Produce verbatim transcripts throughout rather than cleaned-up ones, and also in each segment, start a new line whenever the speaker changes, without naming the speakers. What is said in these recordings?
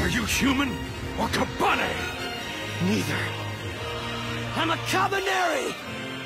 Are you human or kabaneri?
Neither. I'm a kabaneri!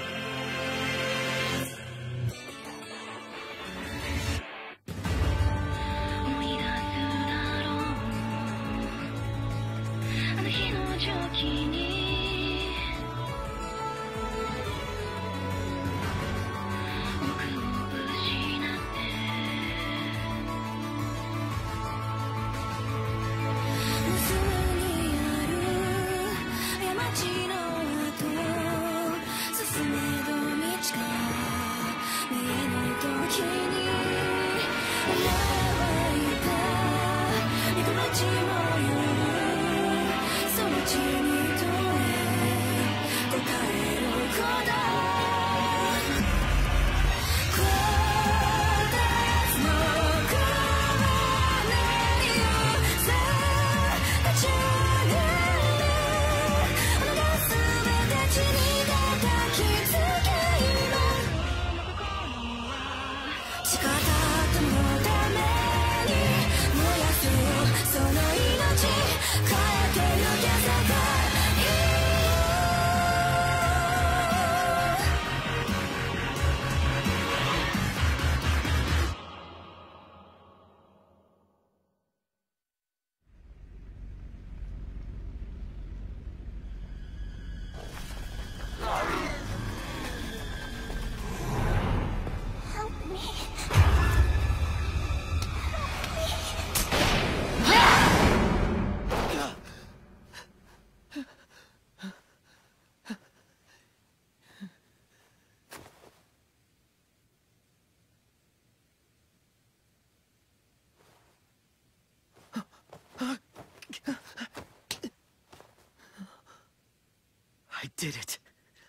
I did it.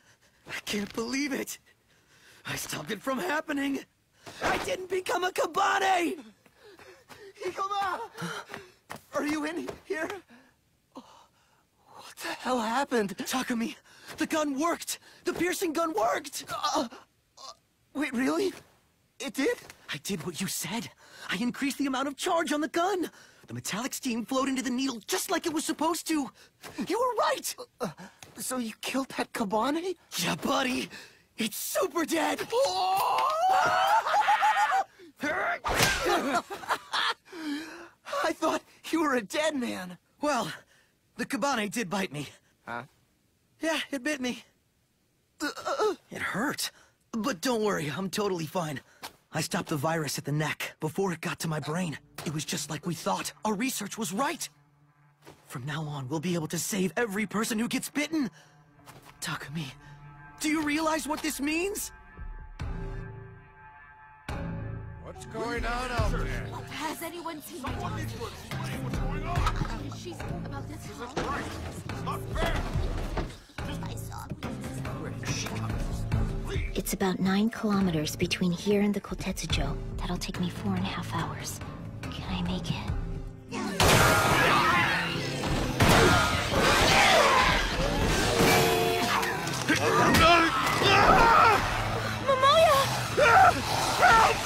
I can't believe it. I stopped it from happening. I didn't become a kabane!
Hikoma! Are you in here? Oh, what the hell happened?
Takumi, the gun worked! The piercing gun worked!
Uh, uh, wait, really? It did?
I did what you said. I increased the amount of charge on the gun. The metallic steam flowed into the needle just like it was supposed to. You were right!
Uh, so you killed that kabane?
Yeah, buddy. It's super dead!
I thought you were a dead man.
Well, the kabane did bite me.
Huh?
Yeah, it bit me. It hurt. But don't worry, I'm totally fine. I stopped the virus at the neck before it got to my brain. It was just like we thought. Our research was right. From now on, we'll be able to save every person who gets bitten. Takumi, do you realize what this means?
What's going on out there?
Has anyone seen my daughter?
What's going on?
She's about this
Jesus Christ! It's not fair!
I saw.
Where is she coming?
It's about nine kilometers between here and the Kotetsujo. That'll take me four and a half hours. Can I make it?
Momoya!
Help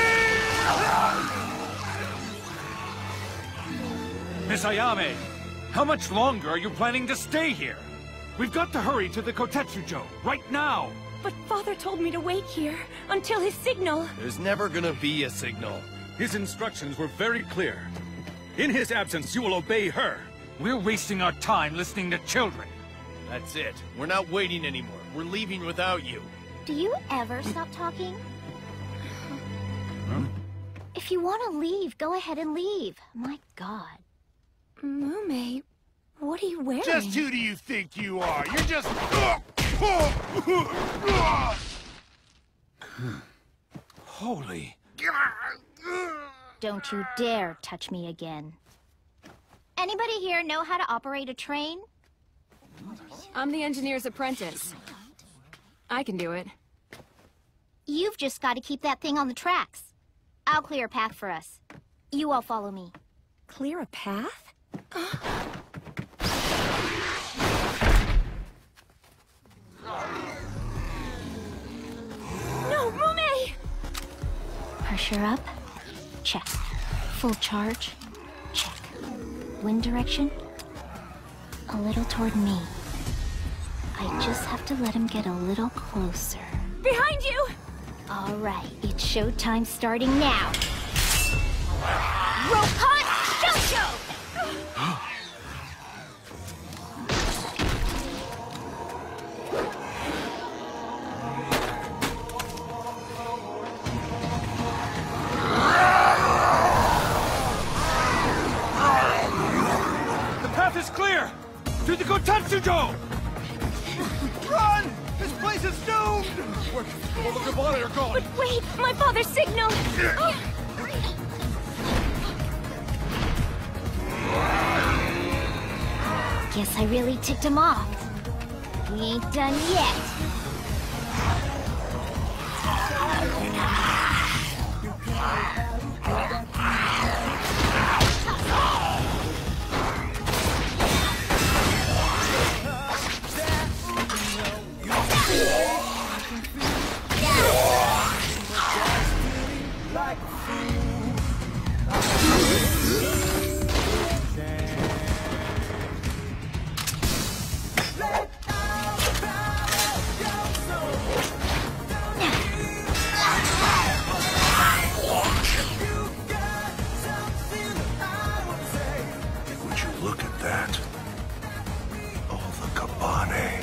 me!
Miss Ayame, how much longer are you planning to stay here? We've got to hurry to the Kotetsujo, right now!
But Father told me to wait here until his signal.
There's never gonna be a signal.
His instructions were very clear. In his absence, you will obey her. We're wasting our time listening to children.
That's it. We're not waiting anymore. We're leaving without you.
Do you ever stop talking?
Huh?
If you want to leave, go ahead and leave. My God.
Mume, what are you wearing?
Just who do you think you are? You're just...
Holy...
Don't you dare touch me again. Anybody here know how to operate a train?
I'm the engineer's apprentice. I can do it.
You've just got to keep that thing on the tracks. I'll clear a path for us. You all follow me.
Clear a path? No, Mume!
Pressure up. Check. Full charge. Check. wind direction? A little toward me. I just have to let him get a little closer.
Behind you!
Alright, it's showtime starting now. Rope hot, show-show!
The path is clear! To the Kotetsujo!
Run! This place is doomed! Where all the kabaneri are gone!
But wait, my father signaled!
Guess I really ticked him off. We ain't done yet.
Would you look at that? All the kabane.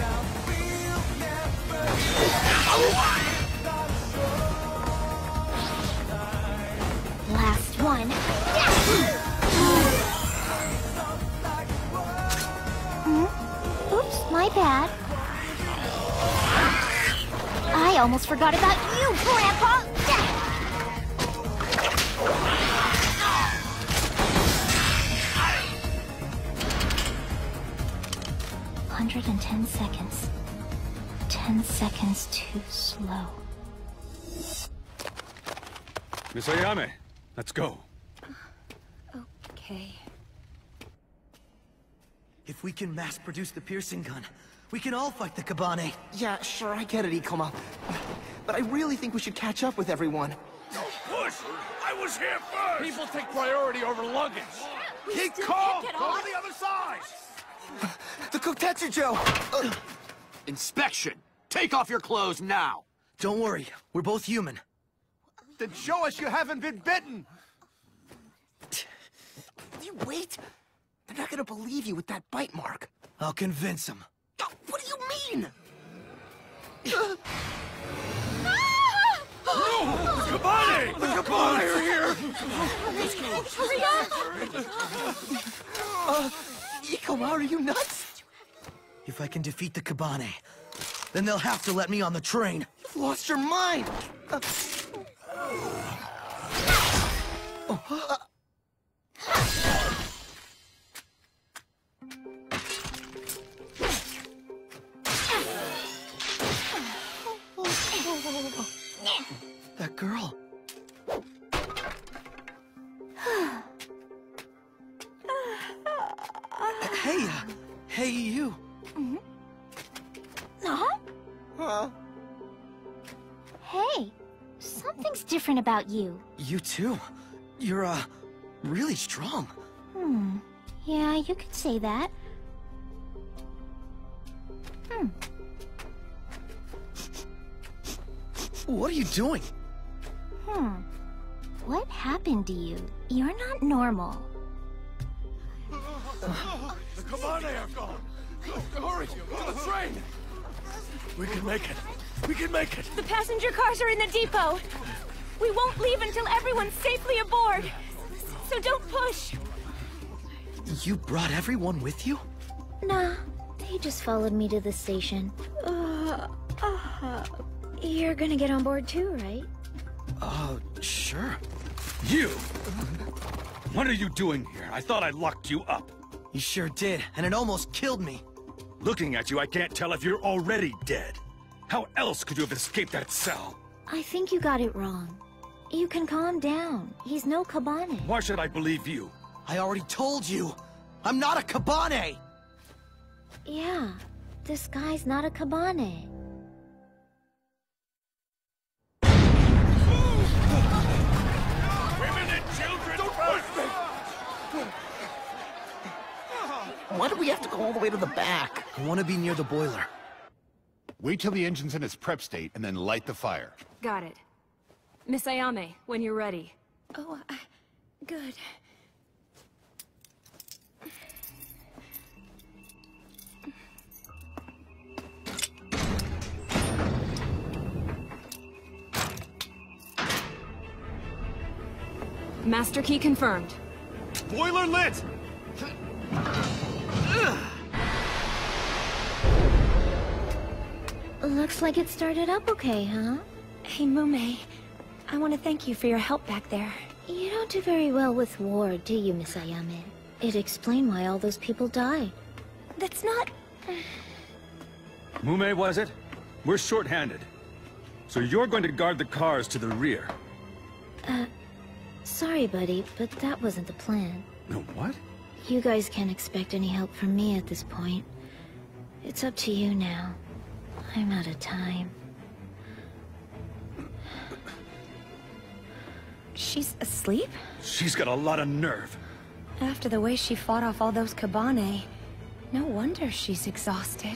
Last one. Hmm? Oops, my bad. I almost forgot about you, Grandpa! one hundred ten seconds. ten seconds too slow.
Miss Ayame, let's go.
Okay.
If we can mass-produce the piercing gun, we can all fight the kabane.
Yeah, sure, I get it, Ikoma. But I really think we should catch up with everyone.
Push! I was here first!
People take priority over luggage.
Keep
still
calm!
can't get
Go
off.
to the other side!
The Kotetsujo! Uh,
Inspection! Take off your clothes now!
Don't worry, we're both human.
Then show us you haven't been bitten!
you wait! They're not gonna believe you with that bite mark.
I'll convince them.
Oh, what do you mean?
The kabane! The kabane are here!
Hurry up!
Uh, Ikoma, are you nuts?
If I can defeat the kabane, then they'll have to let me on the train.
You've lost your mind! Uh, uh,
That girl. Hey, uh, hey, you.
Huh?
huh?
Hey, something's different about you.
You too. You're, uh, really strong.
Hmm. Yeah, you could say that. Hmm.
What are you doing?
Hmm. What happened to you? You're not normal.
The kabane are gone! Hurry! To the train! We can make it! We can make it!
The passenger cars are in the depot. We won't leave until everyone's safely aboard. So don't push.
You brought everyone with you?
Nah, they just followed me to the station. Uh, uh, you're gonna get on board too, right?
Uh, sure.
You! What are you doing here? I thought I locked you up.
You sure did, and it almost killed me.
Looking at you, I can't tell if you're already dead. How else could you have escaped that cell?
I think you got it wrong. You can calm down. He's no kabane.
Why should I believe you?
I already told you. I'm not a kabane!
Yeah, this guy's not a kabane.
Women and children! Don't push me!
Why do we have to go all the way to the back?
I want to be near the boiler.
Wait till the engine's in its prep state, and then light the fire.
Got it. Miss Ayame, when you're ready. Oh, uh, good. Master key confirmed.
Boiler lit!
Looks like it started up okay, huh?
Hey, Mume. I want to thank you for your help back there.
You don't do very well with war, do you, Miss Ayame? It'd explain why all those people died.
That's not...
Mume, was it? We're short-handed. So you're going to guard the cars to the rear.
Uh, sorry, buddy, but that wasn't the plan.
No, what?
You guys can't expect any help from me at this point. It's up to you now. I'm out of time.
She's asleep?
She's got a lot of nerve.
After the way she fought off all those kabane, no wonder she's exhausted.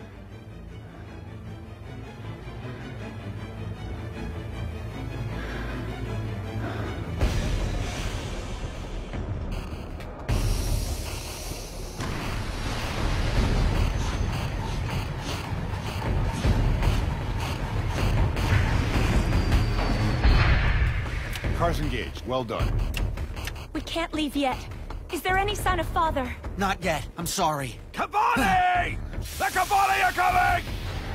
Cars engaged. Well done.
We can't leave yet. Is there any sign of Father?
Not yet. I'm sorry.
Kabane! The Kabane are coming!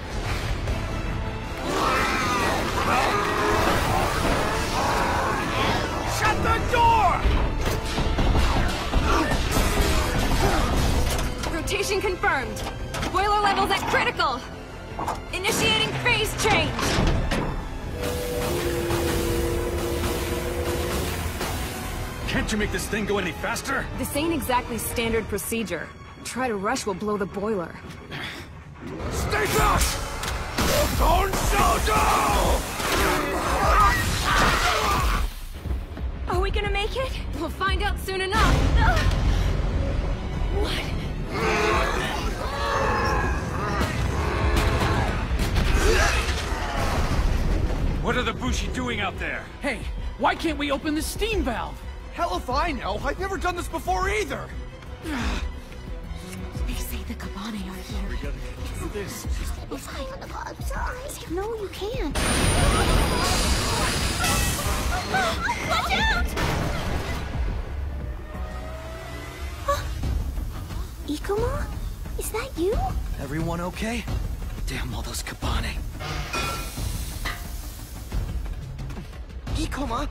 Shut the door!
Rotation confirmed. Boiler levels at critical. Initiating phase change.
Can't you make this thing go any faster?
This ain't exactly standard procedure. Try to rush will blow the boiler.
Stay back! Don't show down!
Are we gonna make it? We'll find out soon enough. Ugh. What?
What are the Bushi doing out there?
Hey, why can't we open the steam valve?
Hell if I know! I've never done this before either!
They say the kabane are here.
We gotta get through this.
I'm sorry. No, you can't.
Watch out!
Ikuma? Is that you?
Everyone okay? Damn all those kabane.
Ikoma!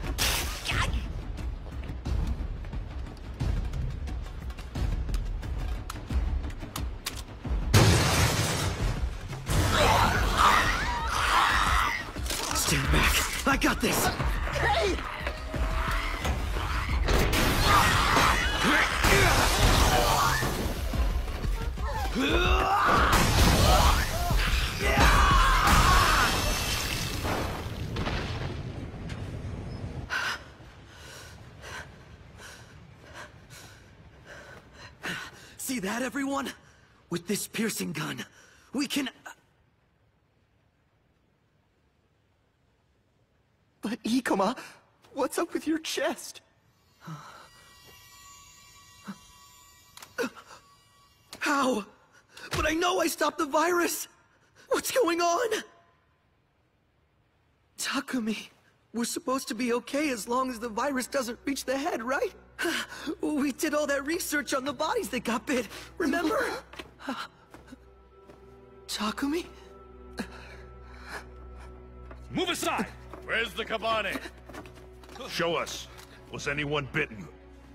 Stand back. I got this.
Hey!
See that, everyone? With this piercing gun, we can...
But Ikoma, what's up with your chest?
How? But I know I stopped the virus! What's going on? Takumi, we're supposed to be okay as long as the virus doesn't reach the head, right? We did all that research on the bodies that got bit, remember? Takumi?
Move aside!
Where's the kabane?
Show us. Was anyone bitten?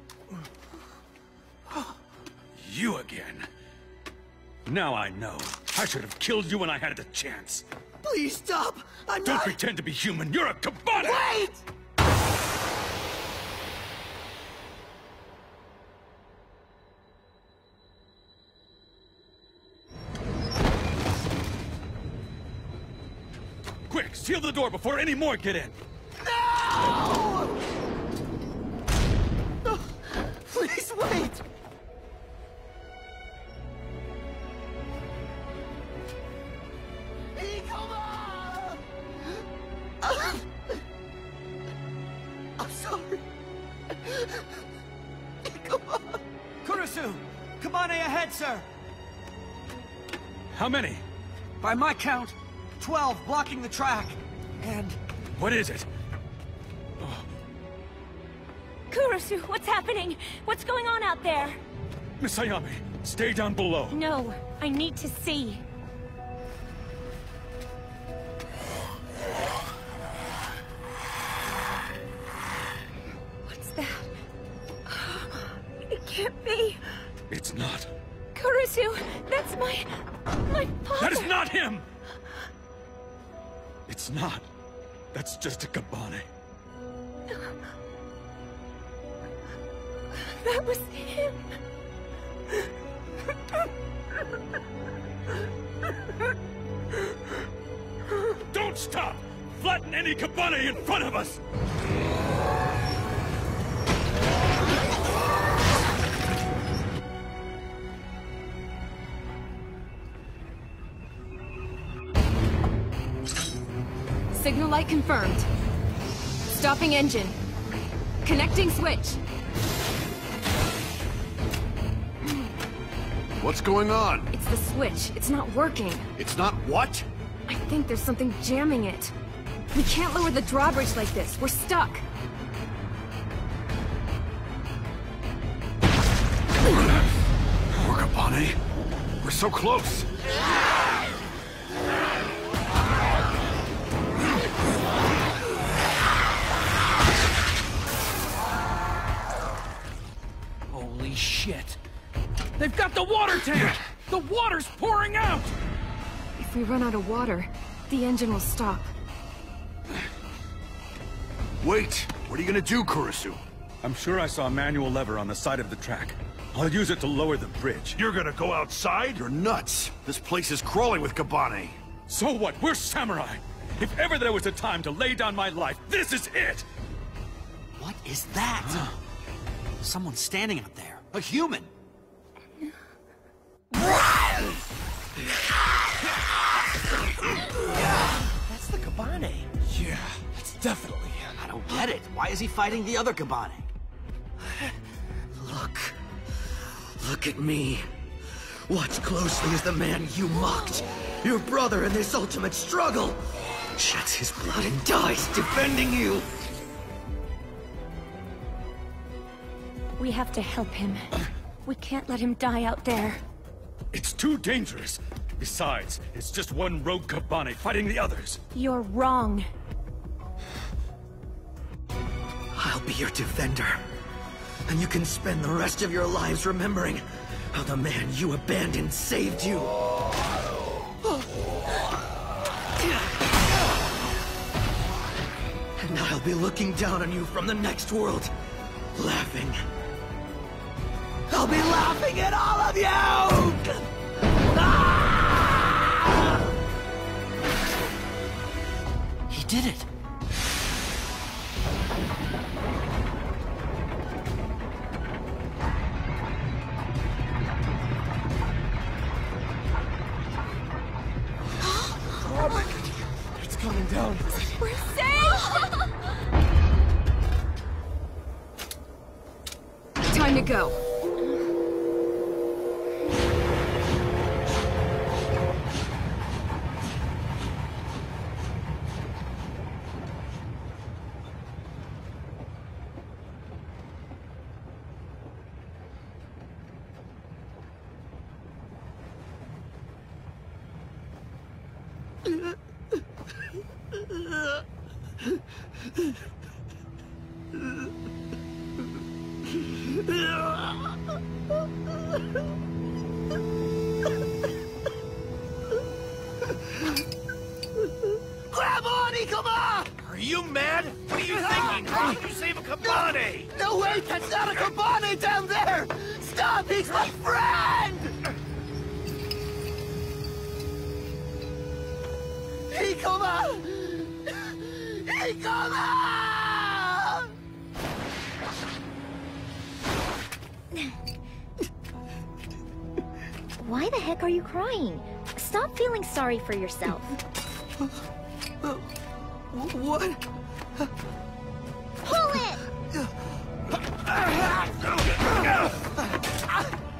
You again. Now I know. I should have killed you when I had the chance.
Please stop! I'm
Don't
not...
pretend to be human. You're a kabane!
Wait!
Quick, seal the door before any more get in.
No! Oh, please wait! Kurisu! Kabane ahead, sir!
How many?
By my count, twelve blocking the track. And...
What is it?
Kurisu, what's happening? What's going on out there?
Miss Ayame, stay down below.
No, I need to see. What's that? It can't be.
It's not.
Kurisu, that's my... my father.
That is not him! It's not. That's just a kabane.
That was him.
Don't stop! Flatten any kabane in front of us!
Signal light confirmed. Stopping engine. Connecting switch.
What's going on?
It's the switch. It's not working.
It's not what?
I think there's something jamming it. We can't lower the drawbridge like this. We're stuck.
Poor kabane. We're so close.
Holy shit! They've got the water tank! The water's pouring out!
If we run out of water, the engine will stop.
Wait! What are you gonna do, Kurisu?
I'm sure I saw a manual lever on the side of the track. I'll use it to lower the bridge.
You're gonna go outside?
You're nuts! This place is crawling with kabane!
So what? We're samurai! If ever there was a time to lay down my life, this is it!
What is that? Someone standing out there. A human. That's the kabane.
Yeah, it's definitely him.
I don't get it. Why is he fighting the other kabane?
Look. Look at me. Watch closely as the man you mocked. Your brother in this ultimate struggle. Sheds his blood and dies defending you.
We have to help him. We can't let him die out there.
It's too dangerous. Besides, it's just one rogue kabane fighting the others.
You're wrong.
I'll be your defender. And you can spend the rest of your lives remembering how the man you abandoned saved you. And I'll be looking down on you from the next world, laughing. I'll be laughing at all of you! Ah!
He did it.
It's coming down.
We're safe!
Time to go.
Grab on, Ikoma!
Are you mad? What are you thinking? How can you save a kabane?
No, wait, that's not a kabane down there! Stop, he's my friend! Ikoma! Ikoma!
Why the heck are you crying? Stop feeling sorry for yourself.
What?
Pull it!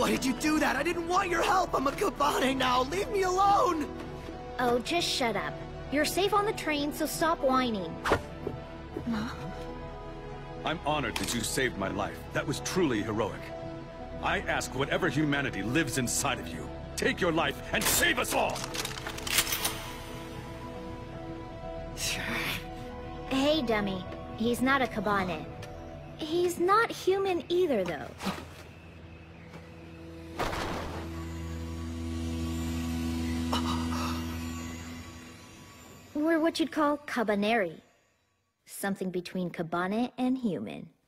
Why did you do that? I didn't want your help! I'm a kabane now! Leave me alone!
Oh, just shut up. You're safe on the train, so stop whining.
I'm honored that you saved my life. That was truly heroic. I ask whatever humanity lives inside of you. Take your life and save us all!
Hey, dummy. He's not a kabane. He's not human either, though. We're what you'd call kabaneri. Something between kabane and human.